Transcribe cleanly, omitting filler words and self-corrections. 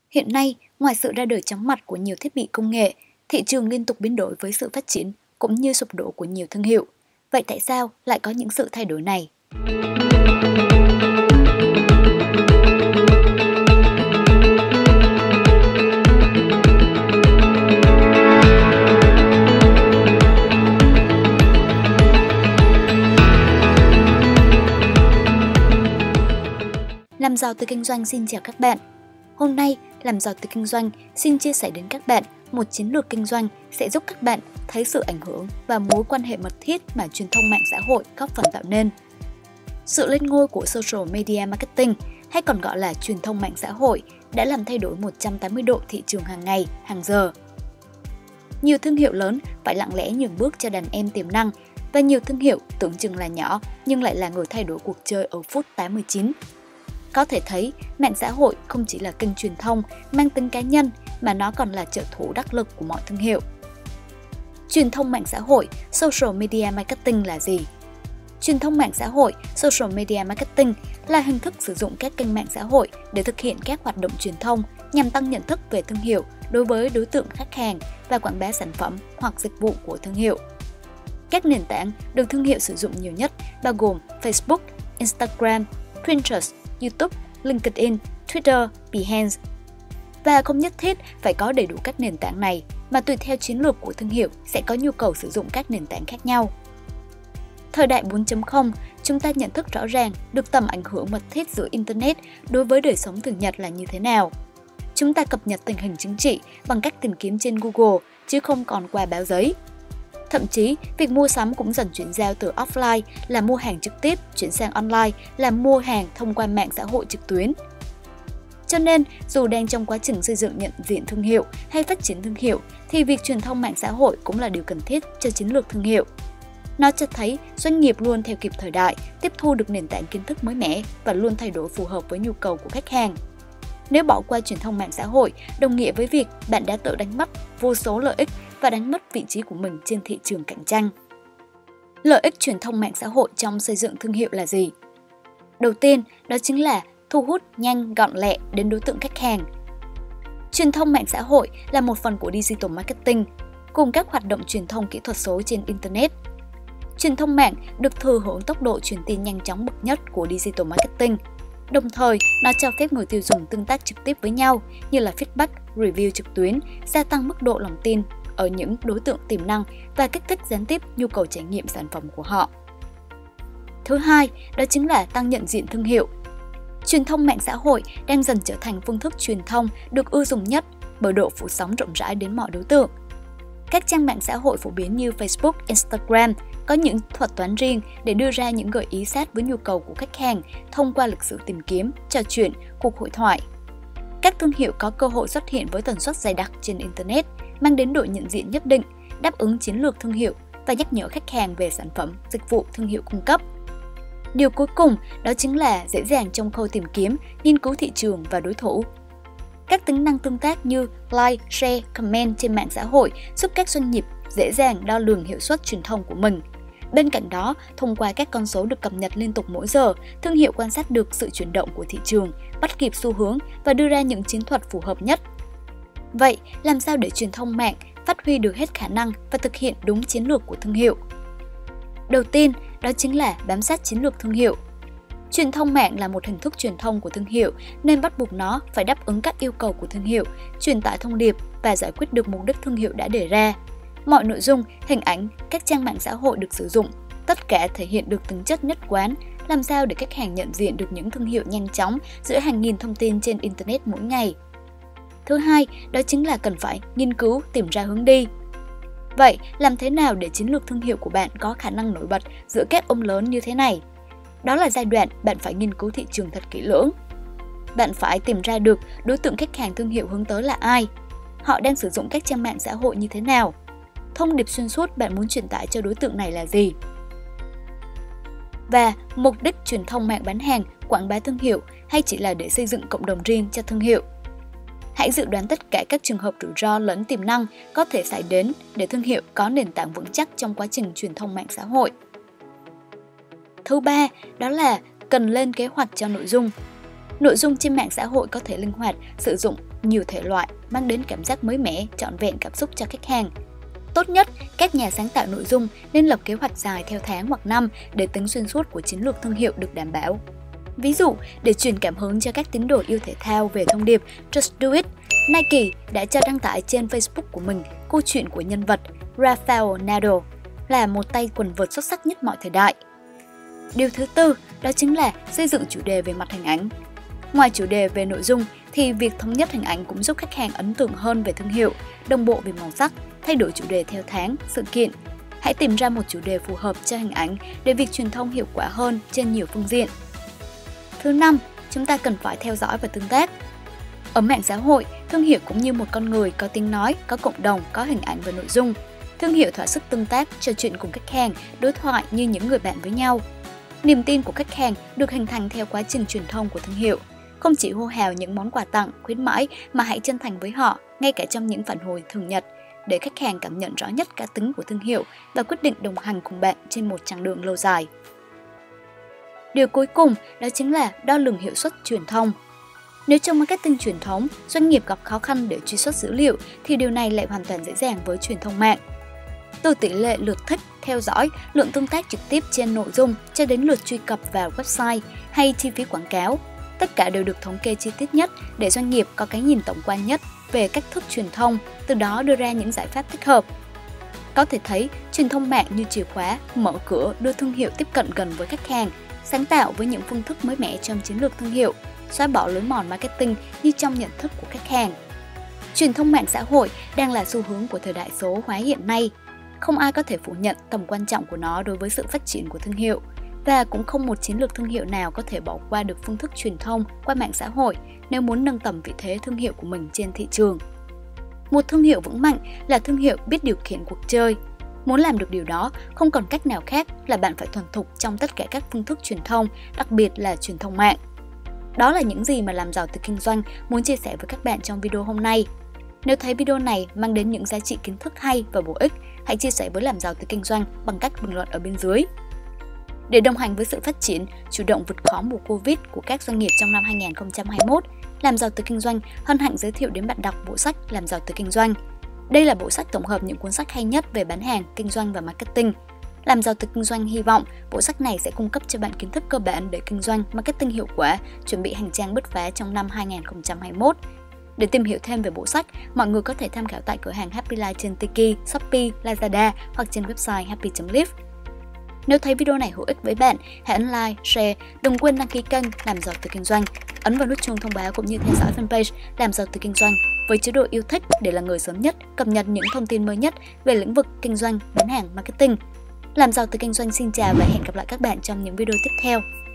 Hiện nay, ngoài sự ra đời chóng mặt của nhiều thiết bị công nghệ, thị trường liên tục biến đổi với sự phát triển cũng như sụp đổ của nhiều thương hiệu. Vậy tại sao lại có những sự thay đổi này? Làm giàu từ kinh doanh xin chào các bạn. Hôm nay, Làm giàu từ kinh doanh xin chia sẻ đến các bạn một chiến lược kinh doanh sẽ giúp các bạn thấy sự ảnh hưởng và mối quan hệ mật thiết mà truyền thông mạng xã hội góp phần tạo nên. Sự lên ngôi của social media marketing, hay còn gọi là truyền thông mạng xã hội, đã làm thay đổi 180 độ thị trường hàng ngày, hàng giờ. Nhiều thương hiệu lớn phải lặng lẽ nhường bước cho đàn em tiềm năng, và nhiều thương hiệu tưởng chừng là nhỏ nhưng lại là người thay đổi cuộc chơi ở phút 89. Có thể thấy, mạng xã hội không chỉ là kênh truyền thông mang tính cá nhân mà nó còn là trợ thủ đắc lực của mọi thương hiệu. Truyền thông mạng xã hội, social media marketing là gì? Truyền thông mạng xã hội, social media marketing là hình thức sử dụng các kênh mạng xã hội để thực hiện các hoạt động truyền thông nhằm tăng nhận thức về thương hiệu đối với đối tượng khách hàng và quảng bá sản phẩm hoặc dịch vụ của thương hiệu. Các nền tảng được thương hiệu sử dụng nhiều nhất bao gồm Facebook, Instagram, Pinterest, YouTube, LinkedIn, Twitter, Behance. Và không nhất thiết phải có đầy đủ các nền tảng này, mà tùy theo chiến lược của thương hiệu sẽ có nhu cầu sử dụng các nền tảng khác nhau. Thời đại 4.0, chúng ta nhận thức rõ ràng được tầm ảnh hưởng mật thiết giữa Internet đối với đời sống thường nhật là như thế nào. Chúng ta cập nhật tình hình chính trị bằng cách tìm kiếm trên Google, chứ không còn qua báo giấy. Thậm chí, việc mua sắm cũng dần chuyển giao từ offline là mua hàng trực tiếp chuyển sang online là mua hàng thông qua mạng xã hội trực tuyến. Cho nên, dù đang trong quá trình xây dựng nhận diện thương hiệu hay phát triển thương hiệu, thì việc truyền thông mạng xã hội cũng là điều cần thiết cho chiến lược thương hiệu. Nó cho thấy doanh nghiệp luôn theo kịp thời đại, tiếp thu được nền tảng kiến thức mới mẻ và luôn thay đổi phù hợp với nhu cầu của khách hàng. Nếu bỏ qua truyền thông mạng xã hội, đồng nghĩa với việc bạn đã tự đánh mất vô số lợi ích và đánh mất vị trí của mình trên thị trường cạnh tranh. Lợi ích truyền thông mạng xã hội trong xây dựng thương hiệu là gì? Đầu tiên, đó chính là thu hút nhanh, gọn lẹ đến đối tượng khách hàng. Truyền thông mạng xã hội là một phần của digital marketing, cùng các hoạt động truyền thông kỹ thuật số trên Internet. Truyền thông mạng được thừa hưởng tốc độ truyền tin nhanh chóng bậc nhất của digital marketing. Đồng thời, nó cho phép người tiêu dùng tương tác trực tiếp với nhau như là feedback, review trực tuyến, gia tăng mức độ lòng tin ở những đối tượng tiềm năng và kích thích gián tiếp nhu cầu trải nghiệm sản phẩm của họ. Thứ hai, đó chính là tăng nhận diện thương hiệu. Truyền thông mạng xã hội đang dần trở thành phương thức truyền thông được ưa dùng nhất bởi độ phủ sóng rộng rãi đến mọi đối tượng. Các trang mạng xã hội phổ biến như Facebook, Instagram có những thuật toán riêng để đưa ra những gợi ý sát với nhu cầu của khách hàng thông qua lịch sử tìm kiếm, trò chuyện, cuộc hội thoại. Các thương hiệu có cơ hội xuất hiện với tần suất dày đặc trên Internet, mang đến độ nhận diện nhất định, đáp ứng chiến lược thương hiệu và nhắc nhở khách hàng về sản phẩm, dịch vụ thương hiệu cung cấp. Điều cuối cùng đó chính là dễ dàng trong khâu tìm kiếm, nghiên cứu thị trường và đối thủ. Các tính năng tương tác như like, share, comment trên mạng xã hội giúp các doanh nghiệp dễ dàng đo lường hiệu suất truyền thông của mình. Bên cạnh đó, thông qua các con số được cập nhật liên tục mỗi giờ, thương hiệu quan sát được sự chuyển động của thị trường, bắt kịp xu hướng và đưa ra những chiến thuật phù hợp nhất. Vậy, làm sao để truyền thông mạng phát huy được hết khả năng và thực hiện đúng chiến lược của thương hiệu? Đầu tiên, đó chính là bám sát chiến lược thương hiệu. Truyền thông mạng là một hình thức truyền thông của thương hiệu nên bắt buộc nó phải đáp ứng các yêu cầu của thương hiệu, truyền tải thông điệp và giải quyết được mục đích thương hiệu đã đề ra. Mọi nội dung, hình ảnh, các trang mạng xã hội được sử dụng, tất cả thể hiện được tính chất nhất quán, làm sao để khách hàng nhận diện được những thương hiệu nhanh chóng giữa hàng nghìn thông tin trên Internet mỗi ngày. Thứ hai, đó chính là cần phải nghiên cứu, tìm ra hướng đi. Vậy, làm thế nào để chiến lược thương hiệu của bạn có khả năng nổi bật giữa các ông lớn như thế này? Đó là giai đoạn bạn phải nghiên cứu thị trường thật kỹ lưỡng. Bạn phải tìm ra được đối tượng khách hàng thương hiệu hướng tới là ai, họ đang sử dụng các trang mạng xã hội như thế nào, thông điệp xuyên suốt bạn muốn truyền tải cho đối tượng này là gì. Và mục đích truyền thông mạng bán hàng, quảng bá thương hiệu hay chỉ là để xây dựng cộng đồng riêng cho thương hiệu. Hãy dự đoán tất cả các trường hợp rủi ro lẫn tiềm năng có thể xảy đến để thương hiệu có nền tảng vững chắc trong quá trình truyền thông mạng xã hội. Thứ ba, đó là cần lên kế hoạch cho nội dung. Nội dung trên mạng xã hội có thể linh hoạt sử dụng nhiều thể loại, mang đến cảm giác mới mẻ, trọn vẹn cảm xúc cho khách hàng. Tốt nhất, các nhà sáng tạo nội dung nên lập kế hoạch dài theo tháng hoặc năm để tính xuyên suốt của chiến lược thương hiệu được đảm bảo. Ví dụ, để truyền cảm hứng cho các tín đồ yêu thể thao về thông điệp Just Do It, Nike đã cho đăng tải trên Facebook của mình câu chuyện của nhân vật Rafael Nadal là một tay quần vợt xuất sắc nhất mọi thời đại. Điều thứ tư, đó chính là xây dựng chủ đề về mặt hình ảnh. Ngoài chủ đề về nội dung, thì việc thống nhất hình ảnh cũng giúp khách hàng ấn tượng hơn về thương hiệu, đồng bộ về màu sắc, thay đổi chủ đề theo tháng, sự kiện. Hãy tìm ra một chủ đề phù hợp cho hình ảnh để việc truyền thông hiệu quả hơn trên nhiều phương diện. Thứ năm, chúng ta cần phải theo dõi và tương tác. Ở mạng xã hội, thương hiệu cũng như một con người có tiếng nói, có cộng đồng, có hình ảnh và nội dung. Thương hiệu thỏa sức tương tác, trò chuyện cùng khách hàng, đối thoại như những người bạn với nhau. Niềm tin của khách hàng được hình thành theo quá trình truyền thông của thương hiệu. Không chỉ hô hào những món quà tặng, khuyến mãi mà hãy chân thành với họ, ngay cả trong những phản hồi thường nhật, để khách hàng cảm nhận rõ nhất cá tính của thương hiệu và quyết định đồng hành cùng bạn trên một chặng đường lâu dài. Điều cuối cùng đó chính là đo lường hiệu suất truyền thông. Nếu trong marketing truyền thống, doanh nghiệp gặp khó khăn để truy xuất dữ liệu thì điều này lại hoàn toàn dễ dàng với truyền thông mạng. Từ tỷ lệ lượt thích, theo dõi, lượng tương tác trực tiếp trên nội dung cho đến lượt truy cập vào website hay chi phí quảng cáo, tất cả đều được thống kê chi tiết nhất để doanh nghiệp có cái nhìn tổng quan nhất về cách thức truyền thông, từ đó đưa ra những giải pháp thích hợp. Có thể thấy, truyền thông mạng như chìa khóa, mở cửa đưa thương hiệu tiếp cận gần với khách hàng, sáng tạo với những phương thức mới mẻ trong chiến lược thương hiệu, xóa bỏ lối mòn marketing như trong nhận thức của khách hàng. Truyền thông mạng xã hội đang là xu hướng của thời đại số hóa hiện nay. Không ai có thể phủ nhận tầm quan trọng của nó đối với sự phát triển của thương hiệu. Và cũng không một chiến lược thương hiệu nào có thể bỏ qua được phương thức truyền thông qua mạng xã hội nếu muốn nâng tầm vị thế thương hiệu của mình trên thị trường. Một thương hiệu vững mạnh là thương hiệu biết điều khiển cuộc chơi. Muốn làm được điều đó, không còn cách nào khác là bạn phải thuần thục trong tất cả các phương thức truyền thông, đặc biệt là truyền thông mạng. Đó là những gì mà Làm Giàu Từ Kinh Doanh muốn chia sẻ với các bạn trong video hôm nay. Nếu thấy video này mang đến những giá trị kiến thức hay và bổ ích, hãy chia sẻ với Làm Giàu Từ Kinh Doanh bằng cách bình luận ở bên dưới. Để đồng hành với sự phát triển, chủ động vượt khó mùa Covid của các doanh nghiệp trong năm 2021, Làm Giàu Từ Kinh Doanh hân hạnh giới thiệu đến bạn đọc bộ sách Làm Giàu Từ Kinh Doanh. Đây là bộ sách tổng hợp những cuốn sách hay nhất về bán hàng, kinh doanh và marketing. Làm Giàu Từ Kinh Doanh hy vọng bộ sách này sẽ cung cấp cho bạn kiến thức cơ bản để kinh doanh, marketing hiệu quả, chuẩn bị hành trang bứt phá trong năm 2021. Để tìm hiểu thêm về bộ sách, mọi người có thể tham khảo tại cửa hàng Happy Life trên Tiki, Shopee, Lazada hoặc trên website happy.live. Nếu thấy video này hữu ích với bạn, hãy ấn like, share, đừng quên đăng ký kênh Làm Giàu Từ Kinh Doanh, ấn vào nút chuông thông báo cũng như theo dõi fanpage Làm Giàu Từ Kinh Doanh với chế độ yêu thích để là người sớm nhất cập nhật những thông tin mới nhất về lĩnh vực kinh doanh, bán hàng, marketing. Làm Giàu Từ Kinh Doanh xin chào và hẹn gặp lại các bạn trong những video tiếp theo.